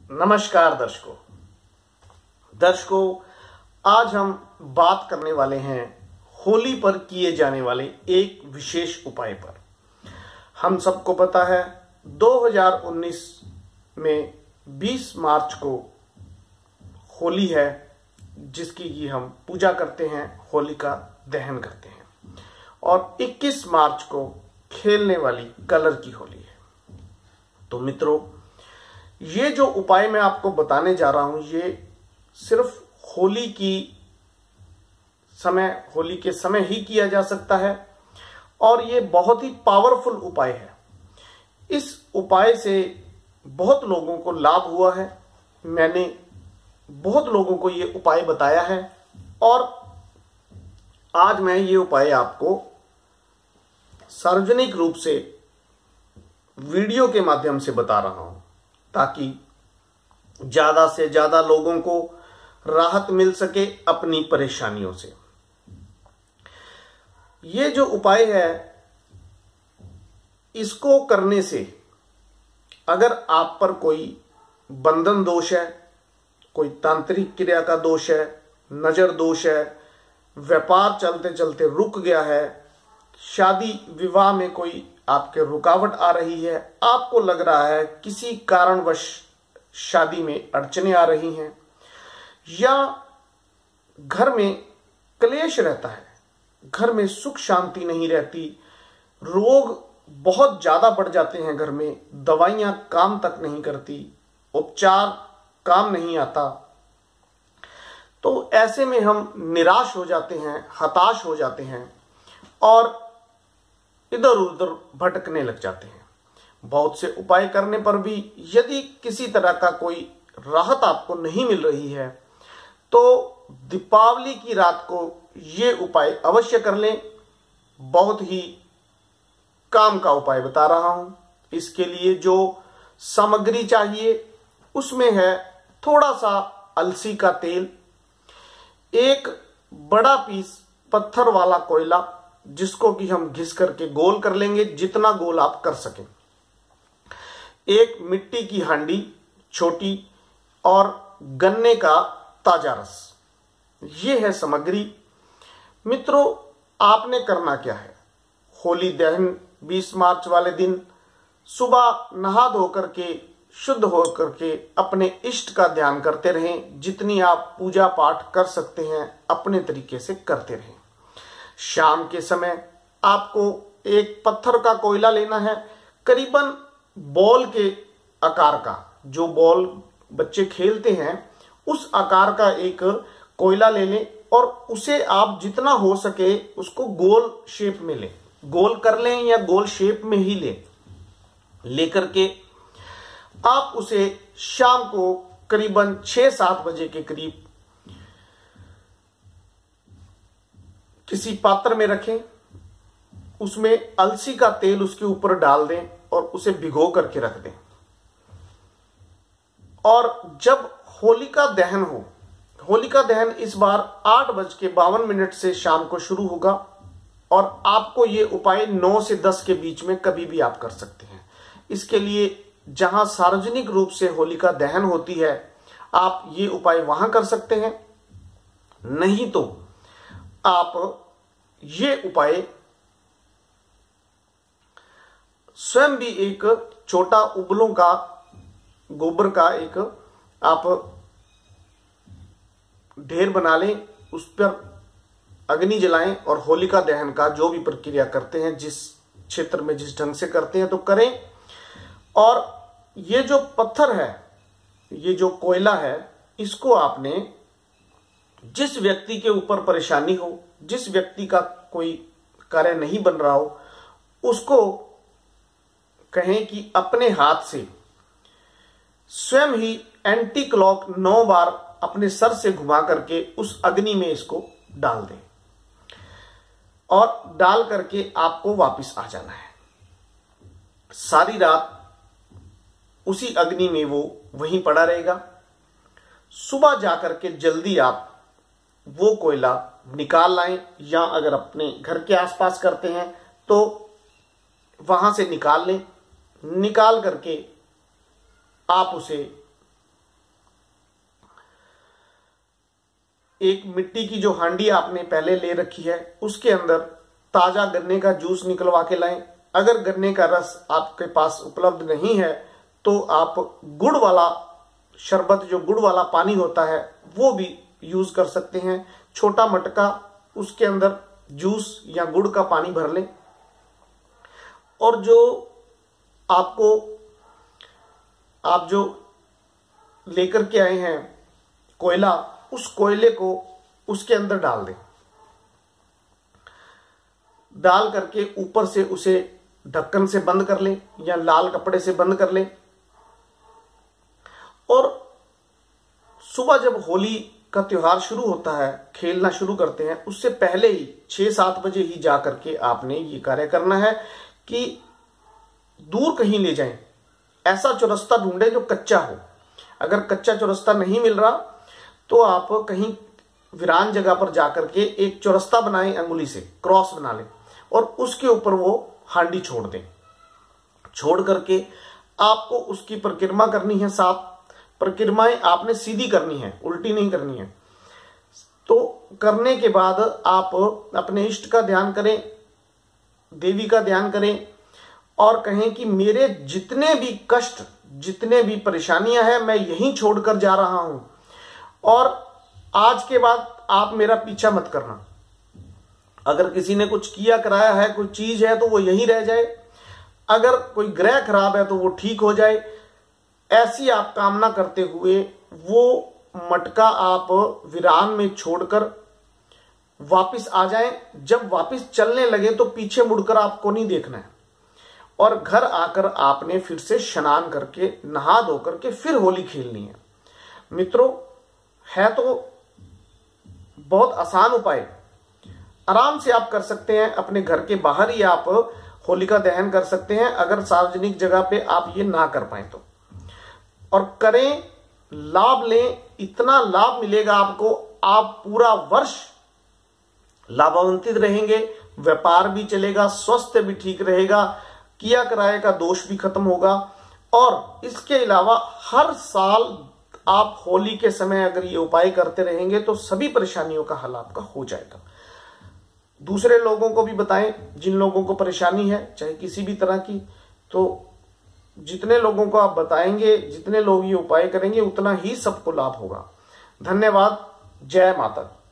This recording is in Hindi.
नमस्कार दर्शकों, आज हम बात करने वाले हैं होली पर किए जाने वाले एक विशेष उपाय पर। हम सबको पता है 2019 में 20 मार्च को होली है, जिसकी की हम पूजा करते हैं, होलिका दहन करते हैं, और 21 मार्च को खेलने वाली कलर की होली है। तो मित्रों, ये जो उपाय मैं आपको बताने जा रहा हूं, ये सिर्फ होली के समय ही किया जा सकता है, और ये बहुत ही पावरफुल उपाय है। इस उपाय से बहुत लोगों को लाभ हुआ है। मैंने बहुत लोगों को ये उपाय बताया है, और आज मैं ये उपाय आपको सार्वजनिक रूप से वीडियो के माध्यम से बता रहा हूं, ताकि ज्यादा से ज्यादा लोगों को राहत मिल सके अपनी परेशानियों से। ये जो उपाय है, इसको करने से अगर आप पर कोई बंधन दोष है, कोई तांत्रिक क्रिया का दोष है, नजर दोष है, व्यापार चलते चलते रुक गया है, शादी विवाह में कोई आपके रुकावट आ रही है, आपको लग रहा है किसी कारणवश शादी में अड़चने आ रही हैं, या घर में क्लेश रहता है, घर में सुख शांति नहीं रहती, रोग बहुत ज्यादा बढ़ जाते हैं, घर में दवाइयां काम तक नहीं करती, उपचार काम नहीं आता, तो ऐसे में हम निराश हो जाते हैं, हताश हो जाते हैं और इधर उधर भटकने लग जाते हैं। बहुत से उपाय करने पर भी यदि किसी तरह का कोई राहत आपको नहीं मिल रही है, तो दीपावली की रात को ये उपाय अवश्य कर लें। बहुत ही काम का उपाय बता रहा हूं। इसके लिए जो सामग्री चाहिए उसमें है थोड़ा सा अलसी का तेल, एक बड़ा पीस पत्थर वाला कोयला, जिसको कि हम घिस करके गोल कर लेंगे, जितना गोल आप कर सकें, एक मिट्टी की हांडी छोटी, और गन्ने का ताजा रस। ये है सामग्री। मित्रों, आपने करना क्या है? होली दहन 20 मार्च वाले दिन सुबह नहा धो करके, शुद्ध होकर के अपने इष्ट का ध्यान करते रहें। जितनी आप पूजा पाठ कर सकते हैं अपने तरीके से करते रहें। शाम के समय आपको एक पत्थर का कोयला लेना है, करीबन बॉल के आकार का, जो बॉल बच्चे खेलते हैं उस आकार का एक कोयला ले लें, और उसे आप जितना हो सके उसको गोल शेप में लें, गोल कर लें या गोल शेप में ही लेकर के आप उसे शाम को करीबन 6-7 बजे के करीब किसी पात्र में रखें, उसमें अलसी का तेल उसके ऊपर डाल दें और उसे भिगो करके रख दें। और जब होलिका दहन हो, होलिका दहन इस बार 8:52 से शाम को शुरू होगा, और आपको ये उपाय 9 से 10 के बीच में कभी भी आप कर सकते हैं। इसके लिए जहां सार्वजनिक रूप से होलिका दहन होती है, आप ये उपाय वहां कर सकते हैं। नहीं तो आप ये उपाय स्वयं भी एक छोटा उबलों का गोबर का एक आप ढेर बना लें, उस पर अग्नि जलाएं, और होलिका दहन का जो भी प्रक्रिया करते हैं, जिस क्षेत्र में जिस ढंग से करते हैं तो करें। और ये जो पत्थर है, ये जो कोयला है, इसको आपने जिस व्यक्ति के ऊपर परेशानी हो, जिस व्यक्ति का कोई कार्य नहीं बन रहा हो, उसको कहें कि अपने हाथ से स्वयं ही एंटी क्लॉक 9 बार अपने सर से घुमा करके उस अग्नि में इसको डाल दें, और डाल करके आपको वापस आ जाना है। सारी रात उसी अग्नि में वो वहीं पड़ा रहेगा। सुबह जाकर के जल्दी आप वो कोयला निकाल लाएं, या अगर अपने घर के आसपास करते हैं तो वहां से निकाल लें। निकाल करके आप उसे एक मिट्टी की जो हांडी आपने पहले ले रखी है उसके अंदर ताजा गन्ने का जूस निकलवा के लाएं। अगर गन्ने का रस आपके पास उपलब्ध नहीं है तो आप गुड़ वाला शरबत, जो गुड़ वाला पानी होता है, वो भी यूज कर सकते हैं। छोटा मटका, उसके अंदर जूस या गुड़ का पानी भर लें और जो आप जो लेकर के आए हैं कोयला, उस कोयले को उसके अंदर डाल दें। डाल करके ऊपर से उसे ढक्कन से बंद कर लें या लाल कपड़े से बंद कर लें। और सुबह जब होली का त्योहार शुरू होता है, खेलना शुरू करते हैं, उससे पहले ही 6-7 बजे ही जा करके आपने ये कार्य करना है कि दूर कहीं ले जाएं। ऐसा चौरस्ता ढूंढें जो कच्चा हो। अगर कच्चा चौरस्ता नहीं मिल रहा तो आप कहीं वीरान जगह पर जाकर के एक चौरस्ता बनाएं, अंगुली से क्रॉस बना लें और उसके ऊपर वो हांडी छोड़ दें। छोड़ करके आपको उसकी परिक्रमा करनी है। 7 परिक्रमाएं आपने सीधी करनी है, उल्टी नहीं करनी है। तो करने के बाद आप अपने इष्ट का ध्यान करें, देवी का ध्यान करें और कहें कि मेरे जितने भी कष्ट, जितने भी परेशानियां हैं, मैं यहीं छोड़कर जा रहा हूं और आज के बाद आप मेरा पीछा मत करना। अगर किसी ने कुछ किया कराया है, कोई चीज है, तो वो यहीं रह जाए। अगर कोई ग्रह खराब है तो वो ठीक हो जाए। ऐसी आप कामना करते हुए वो मटका आप वीरान में छोड़कर वापस आ जाएं। जब वापस चलने लगे तो पीछे मुड़कर आपको नहीं देखना है और घर आकर आपने फिर से स्नान करके, नहा धो करके फिर होली खेलनी है। मित्रों, है तो बहुत आसान उपाय, आराम से आप कर सकते हैं। अपने घर के बाहर ही आप होलिका दहन कर सकते हैं, अगर सार्वजनिक जगह पे आप ये ना कर पाए तो। और करें, लाभ लें, इतना लाभ मिलेगा आपको, आप पूरा वर्ष लाभान्वित रहेंगे, व्यापार भी चलेगा, स्वास्थ्य भी ठीक रहेगा, किया कराए का दोष भी खत्म होगा। और इसके अलावा हर साल आप होली के समय अगर ये उपाय करते रहेंगे तो सभी परेशानियों का हल आपका हो जाएगा। दूसरे लोगों को भी बताएं जिन लोगों को परेशानी है, चाहे किसी भी तरह की। तो जितने लोगों को आप बताएंगे, जितने लोग ये उपाय करेंगे, उतना ही सबको लाभ होगा। धन्यवाद। जय माता दी।